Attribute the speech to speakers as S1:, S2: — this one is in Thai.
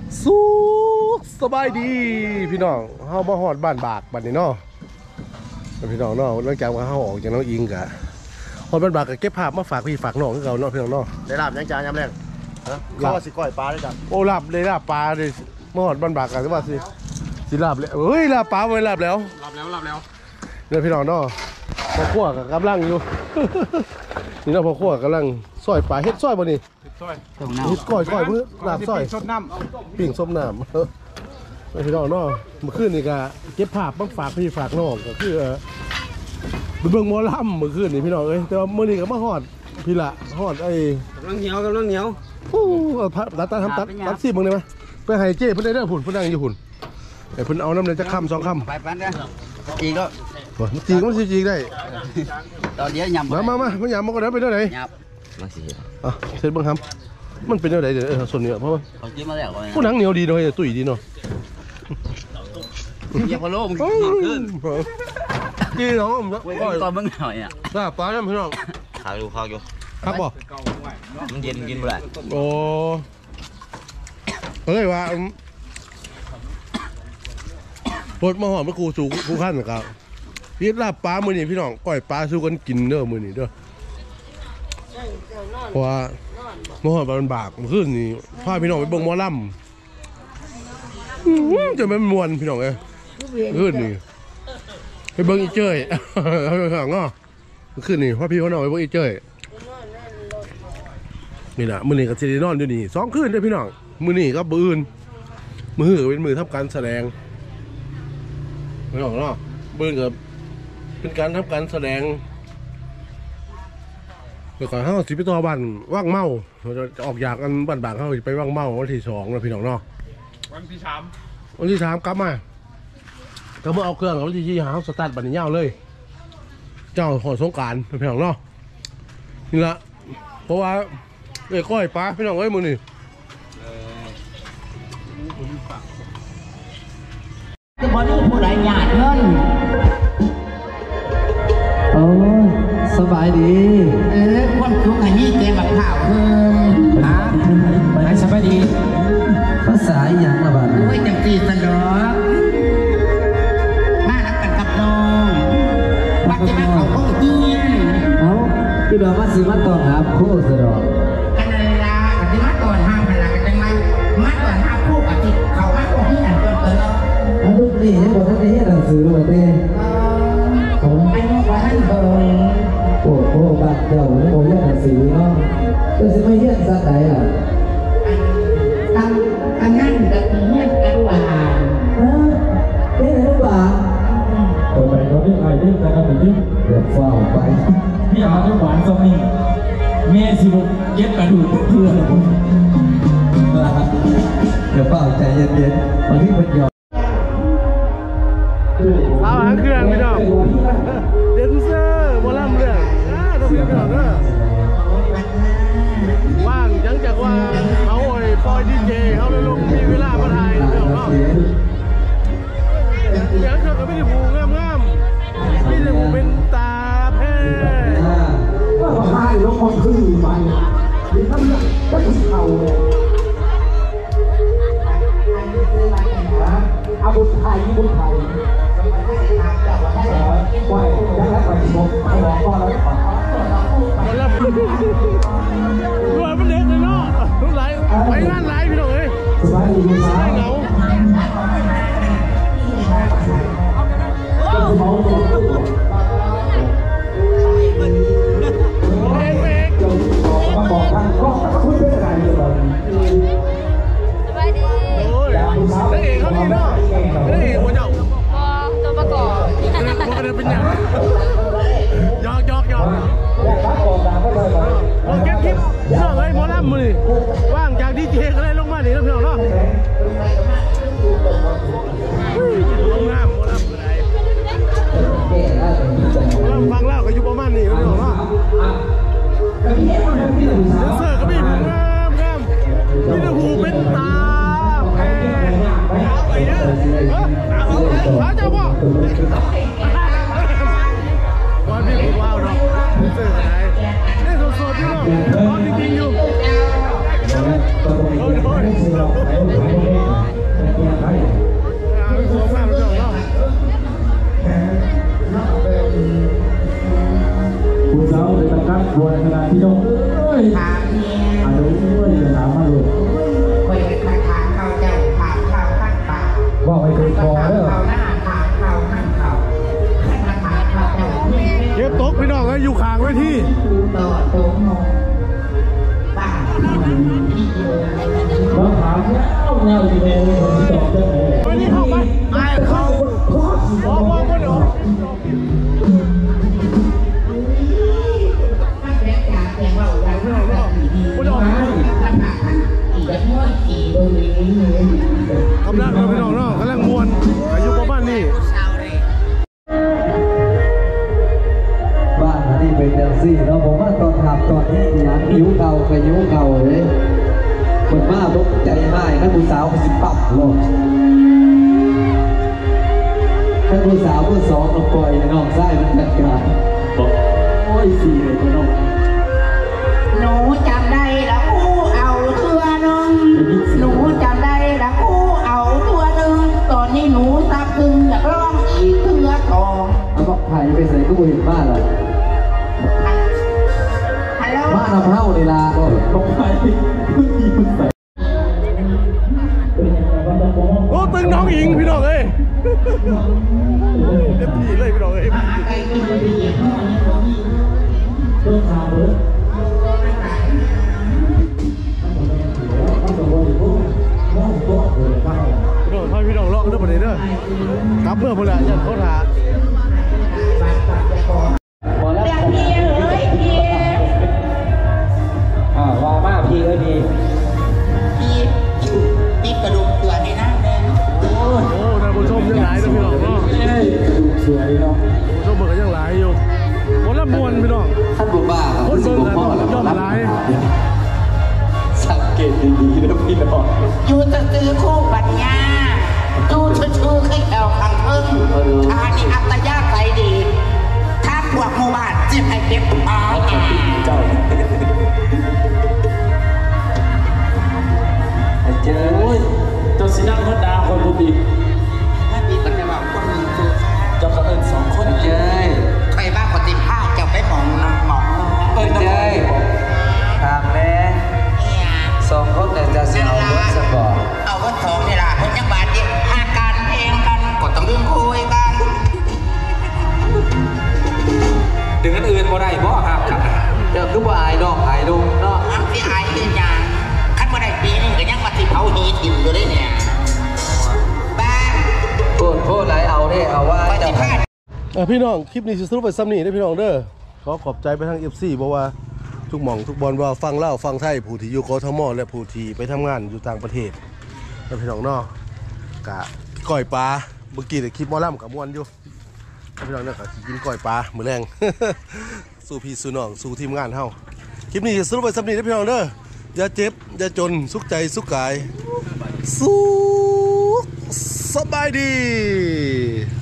S1: สุขสบายดีพี่น้องเฮามาฮอดบ้านบากบัดนี้เนาะพี่น้องเนาะหลังจากว่าเฮาออกจากน้องอิงกะฮอดบ้านบากก็เก็บภาพมาฝากพี่ฝากน้องคือเก่าเนาะพี่น้องเนาะ
S2: ได้ลาบยังจานยำแรกเขาว่าสิก้อยปลาด้วยกัน
S1: โอ้ลาบเลยลาบปลาเลยมาฮอดบ้านบากกันว่าสิลาบเลยเฮ้ยลาบปลาไว้ลาบแล้วเนี่ยพี่น้องเนาะพ่อครัวก็กำลังอยู่นี่เนาะพ่อครัวกำลังซอยปลาเฮ็ดซอยบ่นี่เฮ็ดก้อยมื้อลาบซอยปิ้งส้มน้ำพี่น้องเนาะเมื่อคืนนี่ก็เก็บภาพมาฝากพี่ฝากน้องก็คือเบิ่งหมอลำเมื่อคืนนี่พี่น้องเอ้ยแต่ว่ามื้อนี้ก็มาฮอดพี่ละฮอดไอ้
S3: กำลังเหนียว
S1: โอ้ตัดซีมึงได้ไหมไปให้เจ้เพิ่นได้เด้อพุ่นเพิ่นนั่งอยู่พุ่นแต่เพิ่นเอาน้ำเลยจะคำ2 คำ
S3: ไปปั้นนะอีกก็
S1: จริงมันสิจริงได้
S3: ตอนเดียวยำ
S1: มามันยำมันก็ได้ไปเท่าไหร่
S3: มาสิ
S1: เสร็จบ้างครับมันเป็นเท่าไหร่เดี๋ยวส่วนเนี้ยเพราะว่าผู้หนังเหนียวดีหน่อยตุ๋ยดีเนาะ
S3: อย่าพะโล้มึงขึ้น
S1: ดีเนาะ
S3: ตอนมึงหน่อยอ่ะ
S1: ปลาเนี่ยพี่น้อง
S3: ข้าวอยู่
S1: ครับบ่
S3: มันเย็นกินบ่ได้
S1: โอ้เฮ้ยว่าปวดมาหอมมะกรูดสู่ผู้ขั้นนะครับพี่ลาบปลามือนี่พี่น้องก้อยปลาสู้กันกินเด้อมือนี่เด้อเพราะว่ามาหอมปลาบากขึ้นนี่พาพี่น้องไปเบิ่งหมอลำจะไม่มวนพี่น้องเอ้ยขึ้นนี่ไปเบิ่งอีเจ้ยข้างนอกขึ้นนี่พาพี่เขาหน่อยไปเบิ่งอีเจ้ยนี่แหละมือนี่กับซีรีนอนอยู่นี่2 คืนเด้อพี่น้องมือนี่ก็ปืนมือเป็นมือทำการแสดงไม่หรอกเนาะเบิ้ลกับเป็นการทำการแสดงเดี๋ยวก่อนเขาสิไปต่อบ้านว่างเมาเราจะออกอยากกันบ้านบางเขาไปว่างเมาวันที่2นะพี่น้องเนาะวันที่3กลับมาก็เมื่อเอาเครื่องวันที่4สตาร์ทบันนี้ยาวเลยเจ้าหอสงการพี่น้องเนาะนี่ละเพราะว่าก้อยปลาพี่น้องเอ้ยมือนี่
S4: บอดี้ผู้ใดหยาดเงิน
S5: โอ้สบายดี
S4: ความสุขอันนี้เกมแบบข่าวเพิ่มนะให้สบายดี
S5: ภาษาอย่างละบ้าง
S4: ด้วยจังจีสนอมานักกันกับน้องปัจจุบันเขาโอ้ดี
S5: เอาที่เรามาสิมาต่อครับโคสรอ
S4: กันนั่นละปฏิมาต่อห้างพลังกันจังไรมาต่อห้างคู่กับที่เขามาโอ้ที่นั่นจนเกิน
S5: อันนี้ยังบอกท่านได้หนังสือมาเต้
S4: ผมไอ้ว่าท่านเบอร์
S5: โอ้โหบ้านเจ้าไม่บอกหนังสือเนาะจะสิไม่เยี่ยมสักไหนล่ะ
S4: อันนั้นกับเงี้ยกันว่า
S5: เป็นอะไรบ้าง
S6: ต่อไปเราเรื่องอะไรเรื่องการทำแบบนี้
S5: เดี๋ยวฟ้าไป
S6: พี่อาจะหวานซอมนี่แม่สิบุกเย็บกระดูกเพื่อน
S5: เดี๋ยวเปล่าใจเย็นๆบางที่มันหยอด
S1: เอาหางเครื่องพี่น้องเดนเซอร์วอลลัมเรื่องต้องพี่น้องเด้อว่างจังจากว่าเขาโอ้ยปอยดีเจเขาเลยลงมีเวลามาถ่ายพี่น้องเนาะอย่างเช่นก็ไม่ได้ผูกงามไม่ได้ผูกเป็นตาแพ้
S5: ว่าใช่แล้วคนขึ้นไปที่ทำเนี่ยก็ถึงเขาเลยอาบุญไทยบุญไทยไหวยังไงไปชมไปบอกก่อนแล้วก่อน
S1: รวยมันเด็กเลยเนาะทุกไลฟ์ไปงานไลฟ์พี่น้องเอ้ย
S5: สบายดีไหม
S1: เหงา
S5: มาบอกท่านก็คุยไม่ได้เลย
S1: สบายดีโอ้ยนักเอกเขาดีเนาะนักเอกหัวเจ้า
S7: ตัวประกอบ
S1: มันก็เลยเป็นอย่างยอกลองเก็บคลิปเรื่องไอ้หมอลำมือว่างจากดีเจก็เลยลงมาหนีแล้วพี่น้องเนาะลงน้ำหมอลำอะไรฟังแล้วก็อยู่ประมาณนี้พี่น้องเนาะเดนเซอร์ก็มีผูงามมีแต่ผูเป็นตาไปเด้อเจ้าพ่อวันพี่ผมว้าวเนาะเจอไหนได้สดๆอยู่เนาะจริงๆอยู่
S6: บัวขนาดที่น้องเอ้ย
S4: ถามเนี่ย
S6: อ่ะดูด้วยจะถามมาเลย
S4: คอยถามเขาเจ้าถามเขาข้างปาก
S6: ว่าไปถึงคอ
S4: ถาม
S6: เด้อ
S4: เขาหน้าถามเขาข้างเขาข้างถามเขาเจ้าเนี่ย
S1: เก็บตกพี่น้องอยู่ข้างไว้ที่
S4: ต่อโตมองบ้าพี่เยอะ
S6: เราถามเงาอยู่ในคนที่ตอบได้ไหม
S1: ไปนี่เข้าไปไม่เข้าบอกก็เดี๋ยว
S4: มันแปลกจากแต่ว่าอย่างนั้นก็ดีๆลำบากอีกแบบน้อยอีกเลย
S1: กำลังพี่น้องเนาะกำลังมวนอายุประมาณนี้
S7: บ้านอันนี้เป็นอย่างสี่เนาะผมว่าตอนทำตอนนี้อย่างหิวเก่ากับหิวเก่าเลยคนมาบกใจให้นักผู้สาวก็สิปรับโลดนักผู้สาวผู้สองก็ปล่อยน้องไส้มันจัดการบอกโอ้ยสี่เลยพี่น้อง
S4: หนูจำได้ละคู่เอาตัวหนึ่งหนูจำได้ละคู่เอาตัวหนึ่งตอนนี้หนูซับตึงอยากร้องอีกเพื่อทอง
S7: เอาบอกไผ่ไปใส่ตู้เห็นบ้านเหรอ
S4: ฮัลโหล
S7: บ้านน้ำเฮ้านี่ล่ะ
S6: ต้องไปพึ่งมีพึ่งใส่เป็นยังไงบ้างต้องมอง
S1: โอ้ตึงน้องอิงพี่น้องเอ้ยเต็มที่เลยพี่น้องเอ้ย
S4: ไปกินดีๆพ่อนี่ผม
S6: เรื่องทางเลย
S1: พี่น้องพี่น้องเลาะเด้อประเดี๋ยวเด้อกลับเมื่อพุ่นละยันเขาถา
S7: พอแล้ว
S4: เรียกพี่เอ้ยพี่
S7: ว่ามาพี่เอ้ยพี่
S4: พี่พี่กระดูกเตือนในหน้าแม่
S1: โอ้ท่านผู้ชมยังหลายเด้อพี่น้องเนาะ
S7: สวยเนาะ
S1: ผู้ชมเบิ่งก็ยังหลายอยู่หมดละมวนพี่น้อง
S7: ท่านบุบ้าครับ
S1: คนเบิ่งกัน
S7: พ่อแล้ว
S1: ย่อมหลาย
S7: สังเกตดีๆนะพี่น้อง
S4: อยู่จะซื้อคู่ปัญญาดูชื่อๆให้แถวขังพึ่งอันนี้อัตยาใจดี ถ้าพวกหมู่บ้านจะให้เก็บอ๋อ
S7: เจ้าเจอ
S6: โอ้ยเจ้าสินั่งรถดาคนบุบี
S4: ถ้ามีปัญญาบอกคนหนึ่งคือ
S6: เจ้าก็เอิญสองคน
S7: เจอ
S4: ใครบ้าปฏิภาณจะไปหมองน้ำหมองเอ้ย
S7: เจอถามแน่สองคนเนี่ยจะเสียเอารถสปอร์ต
S4: เอาวัดสองนี่ล่ะคนจังหวัดที่หาการเพลงกันกดต้องเรื่องคุยกัน
S7: ดึงอันอื่นบ่ได้บ่ครับเดี๋ยวคือบ่อายดอกอายดุเนาะ
S4: อันที่อายเห็นอย่างขั้นเมื่อใดปีนึงก็ยังมาสิเผาหีถิ่มอยู่เลยเนี่ยบ้า
S7: โทษหลายเอาเด้เอาว่า
S4: ปฏิ
S7: เจ้า
S4: ภาณ
S1: พี่น้องคลิปนี้สิสรุปไปซ้ำนี่ได้พี่น้องเด้อขอขอบใจไปทาง FC บอกว่าทุกหม่องทุกบอลว่าฟังเล่าฟังไทยผู้ที่อยู่กทมและผู้ที่ไปทำงานอยู่ต่างประเทศแล้วพี่น้องเนาะกะก้อยปลาเมื่อกี้แต่คลิปหมอลำกับมวนอยู่แล้วพี่น้องเนี่ยกะสิกินก้อยปลามื้อแรง สู้พี่สู้น้องสู้ทีมงานเฮาคลิปนี้สิสรุปไปซ้ำนี่ได้พี่น้องเด้ออย่าเจ็บอย่าจนสุขใจสุขกายสู้สบายดี